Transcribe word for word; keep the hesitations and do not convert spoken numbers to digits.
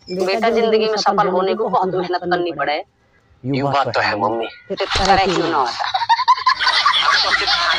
बेटा जिंदगी में सफल होने को बहुत मेहनत करनी पड़े। ये बात तो है मम्मी। फिर करे क्यों ना होता।